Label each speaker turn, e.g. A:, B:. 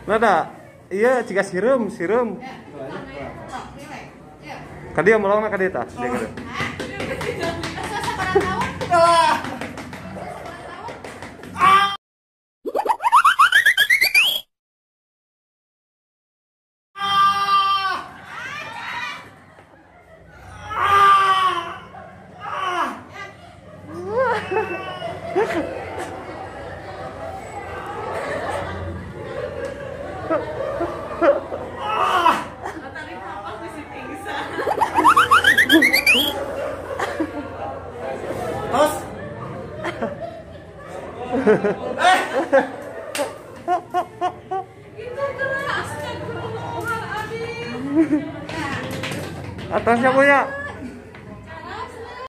A: Nada. Iya, jika sirum. Kadia mulong na kadita.
B: Tos.
C: Itu keras, astagfirullahaladzim.
A: Atasnya punya.